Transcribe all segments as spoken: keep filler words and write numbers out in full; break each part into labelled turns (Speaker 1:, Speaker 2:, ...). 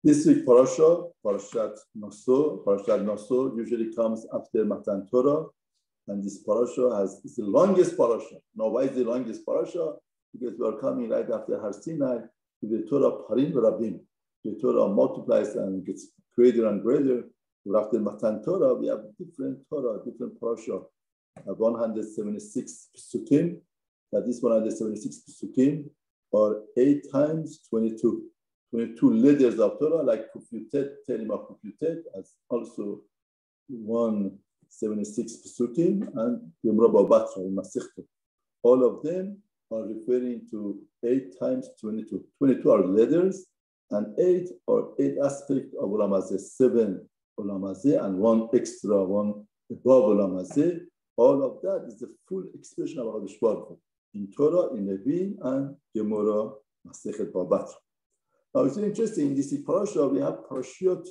Speaker 1: This week parasha, Parashat Naso, Parashat Naso usually comes after Matan Torah, and this parasha has it's the longest parasha. Now, why is the longest parasha? Because we are coming right after Har Sinai to the Torah Parim Rabim. The Torah multiplies and gets greater and greater. But after Matan Torah, we have different Torah, different parasha. Uh, one hundred seventy-six Pesukim. That is one hundred seventy-six Pesukim, or eight times twenty-two. twenty-two letters of Torah, like Kufyutet, Terim of Kufyutet, as also one hundred seventy-six Pesukim, and Yom Rabbah Batra in Masechta. All of them are referring to eight times twenty-two. twenty-two are letters, and eight are eight aspects of Olam Hazeh, seven Olam Hazeh, and one extra, one above Olam Hazeh. All of that is the full expression of HaKadosh Baruch Hu in Torah, in Nevi'im, and Gemara, Masechet Batra. Now, it's interesting, in this parasha, we have parashiyot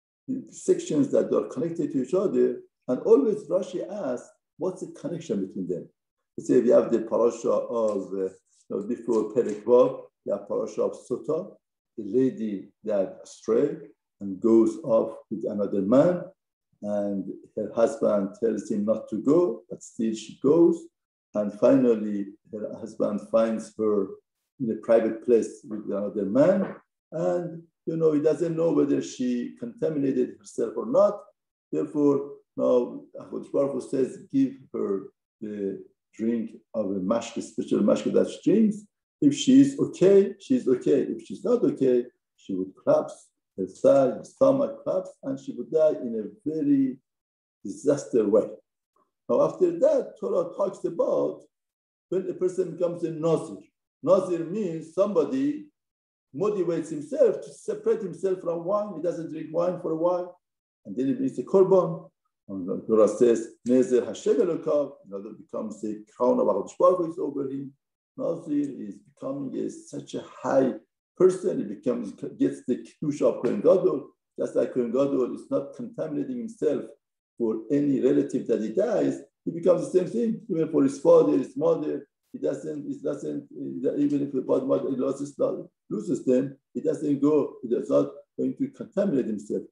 Speaker 1: sections that are connected to each other, and always Rashi asks, what's the connection between them? Let's say we have the parasha of, uh, you know, before Perek Vav, we have parasha of Sota, the lady that astray and goes off with another man, and her husband tells him not to go, but still she goes, and finally her husband finds her in a private place with another man, and you know he doesn't know whether she contaminated herself or not. Therefore, now HaKadosh Baruch Hu says, give her the drink of a mashke, special mashke that she drinks. If she is okay, she's okay. If she's not okay, she would collapse, her thigh, her stomach collapse, and she would die in a very disaster way. Now, after that, Torah talks about when a person becomes a Nazir. Nazir means somebody motivates himself to separate himself from wine. He doesn't drink wine for a while, and then he brings a korban. And the Torah says, Nezer Hashem Elokav, another becomes a crown of HaKadosh Baruch Hu is over him. Nazir is becoming a, such a high person. He becomes gets the kedusha of Kohen Gadol, just like Kohen Gadol is not contaminating himself for any relative that he dies. He becomes the same thing, even for his father, his mother. He doesn't, he doesn't, even if the bad mother loses, loses them, he doesn't go, he does not going to contaminate himself.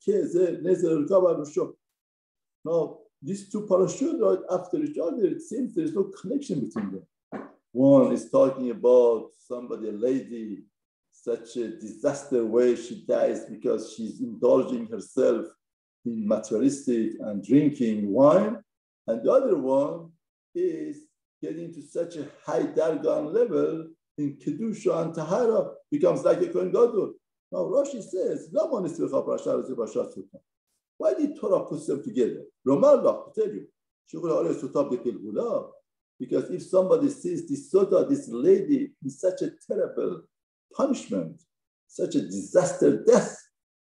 Speaker 1: Now, these two parashut right after each other, it seems there is no connection between them. One is talking about somebody, a lady, such a disaster way she dies because she's indulging herself in materialistic and drinking wine. And the other one is getting to such a high dargan level in Kedusha and Tahara, becomes like a Kohen Gadol. Now Rashi says, why did Torah put them together? To tell you. Because if somebody sees this Sota, this lady, in such a terrible punishment, such a disaster death,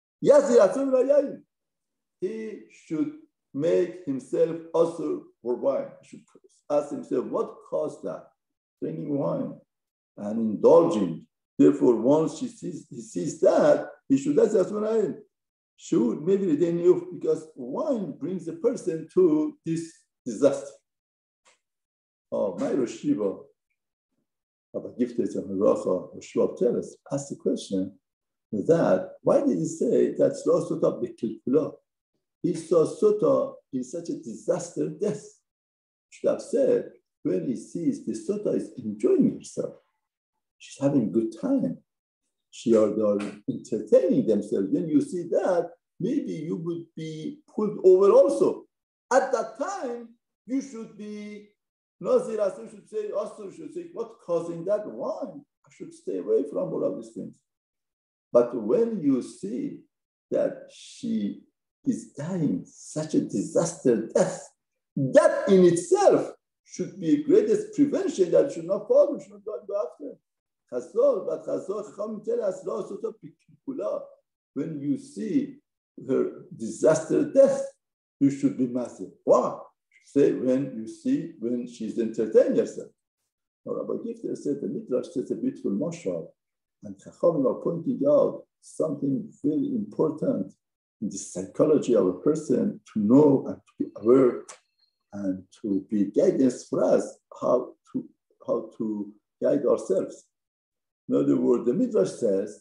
Speaker 1: he should make himself also for wine. He should ask himself, what caused that? Drinking wine and indulging. Therefore, once he sees, he sees that, he should ask himself, should maybe they knew, because wine brings a person to this disaster. Oh, my Rosh Shiva, Rabbi Gifted and Rafa, Rosh Shiva tell us, ask the question that why did he say that Slo Sota Bekilkula? He saw Sota in such a disaster death. Should have said, when he sees the Sota is enjoying herself, she's having a good time, she are, they are entertaining themselves. When you see that, maybe you would be pulled over also. At that time, you should be Nazir, you should say, also should say, what's causing that wine? I should stay away from all of these things. But when you see that she is dying such a disaster death, that in itself should be the greatest prevention that should not follow, should not go after. Chazal, but Chazal, Chacham tell us, when you see her disaster death, you should be massive. Why? Say when you see, when she's entertaining herself. Now, Rabbi Gifter said, the Midrash says a beautiful mashal, and Chacham are pointing out something very important in the psychology of a person to know and to be aware and to be guidance for us how to how to guide ourselves. In other words, the Midrash says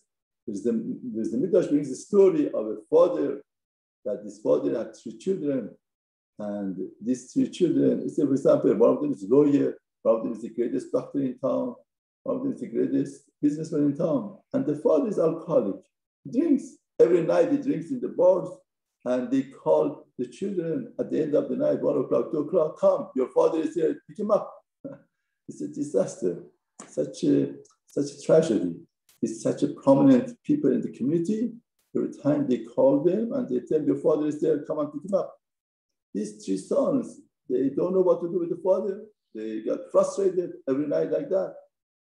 Speaker 1: There's the, there's the Midrash brings the story of a father, that this father had three children, and these three children, say for example, one of them is a lawyer, one of them is the greatest doctor in town, one of them is the greatest businessman in town, and the father is alcoholic, drinks. Every night he drinks in the bars, and they call the children at the end of the night, one o'clock, two o'clock, come, your father is here, pick him up. It's a disaster, such a, such a tragedy. It's such a prominent people in the community. Every time they call them and they tell them, your father is there, come and pick him up. These three sons, they don't know what to do with the father. They got frustrated every night like that.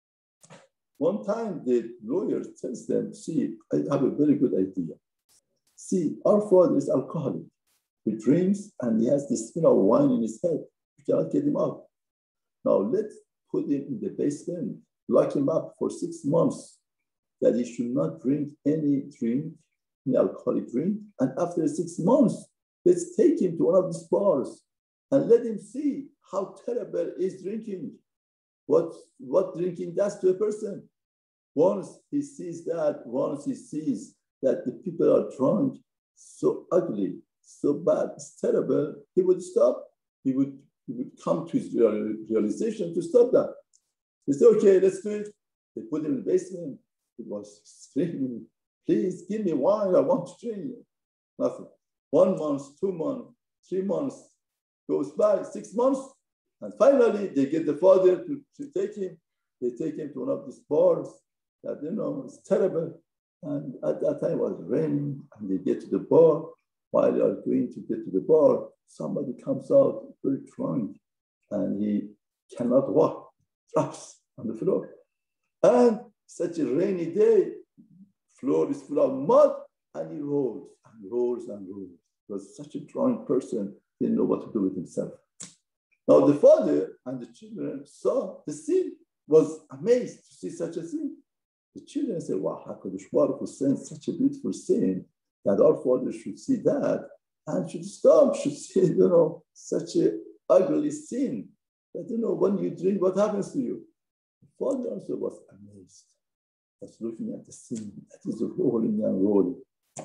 Speaker 1: One time the lawyer tells them, see, I have a very good idea. See, our father is alcoholic. He drinks and he has this you know, wine in his head. We cannot get him out. Now let's put him in the basement, lock him up for six months, that he should not drink any drink, any alcoholic drink. And after six months, let's take him to one of these bars and let him see how terrible is drinking, what, what drinking does to a person. Once he sees that, once he sees that the people are drunk, so ugly, so bad, it's terrible, he would stop. He would, he would come to his realization to stop that. He said, okay, let's do it. They put him in the basement. He was screaming, please give me wine, I want to drink. Nothing. One month, two months, three months goes by, six months, and finally they get the father to, to take him. They take him to one of these bars that, you know, it's terrible. And at that time it was raining, and they get to the bar. While they are going to get to the bar, somebody comes out very drunk, and he cannot walk, drops on the floor. And such a rainy day, floor is full of mud, and he rolls and rolls and rolls. He was such a drunk person, didn't know what to do with himself. Now the father and the children saw the scene, was amazed to see such a scene. The children said, wow, HaKadosh Baruch Hu sent such a beautiful scene that our father should see that and should stop, should see, you know, such an ugly scene that, you know, when you drink, what happens to you? The father also was amazed, was looking at the scene that is rolling and rolling.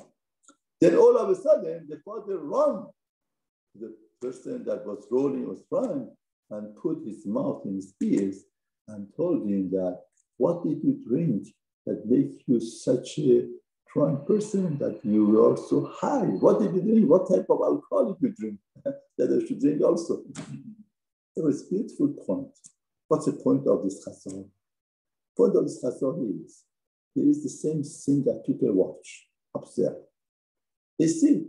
Speaker 1: Then all of a sudden, the father ran. The person that was rolling was running and put his mouth in his ears and told him that, what did you drink that makes you such a drunk person that you are so high? What did you drink? What type of alcohol did you drink that I should drink also? It was a beautiful point. What's the point of this chazal? The point of this chazal is, there is the same thing that people watch, observe. They see.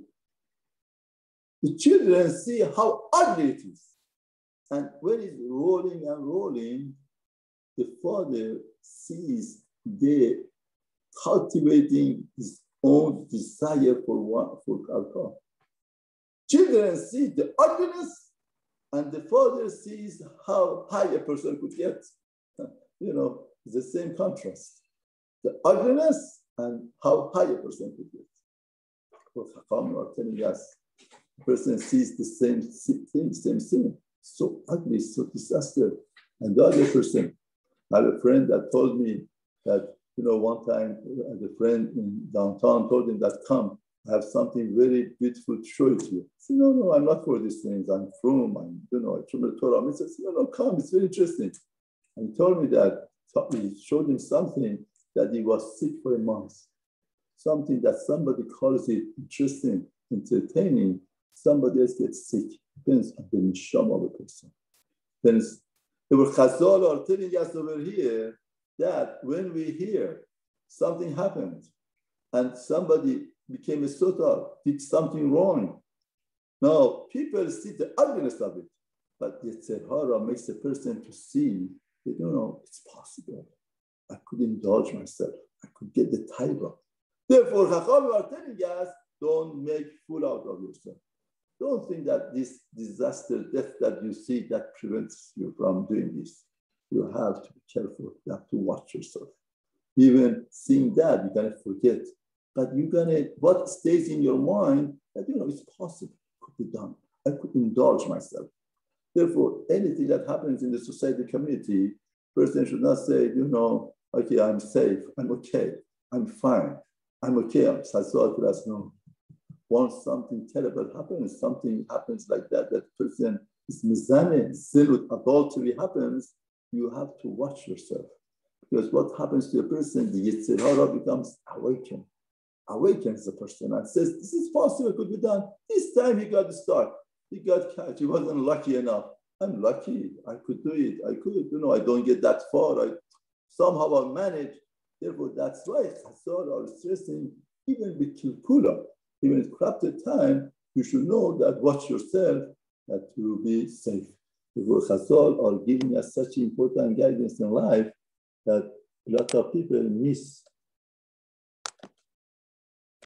Speaker 1: The children see how ugly it is. And when it's rolling and rolling, the father sees they cultivating his own desire for one, for alcohol. Children see the ugliness, and the father sees how high a person could get. You know, it's the same contrast. The ugliness and how high a person could get. What Chacham are telling us, the person sees the same thing, same thing, so ugly, so disaster. And the other person, I have a friend that told me that, you know, one time a friend in downtown told him that, come, I have something very beautiful to show it to you. I said, no, no, I'm not for these things. I'm from, I'm, you know, I the Torah. He said, no, no, come, it's very interesting. And he told me that, he showed him something that he was sick for a month. Something that somebody calls it interesting, entertaining, somebody else gets sick. Depends on the neshama of a person. Depends. The Chazal are telling us over here that when we hear something happened and somebody became a sotar, did something wrong. Now, people see the ugliness of it, but the Tzehara makes a person to see that, you know, it's possible. I could indulge myself. I could get the taiba. Therefore, Chacham are telling us, don't make fool out of yourself. Don't think that this disaster, death that you see, that prevents you from doing this. You have to be careful. You have to watch yourself. Even seeing that, you're going to forget. But you're going to, what stays in your mind, that, you know, it's possible, it could be done. I could indulge myself. Therefore, anything that happens in the society community, person should not say, you know, okay, I'm safe, I'm okay. I'm fine. I'm okay. Chazal let us know. Once something terrible happens, something happens like that, that person is mizane, sin with adultery happens, you have to watch yourself. Because what happens to a person, the Yetzer Hara becomes awakened. Awakens the person and says, this is possible, could be done. This time he got stuck. He got catch. He wasn't lucky enough. I'm lucky. I could do it. I could. You know, I don't get that far. I somehow I manage. Therefore, that's why Chazal are stressing, even with Kilkula, even at corrupted time, you should know that watch yourself, that you will be safe. Therefore, Chazal are giving us such important guidance in life that a lot of people miss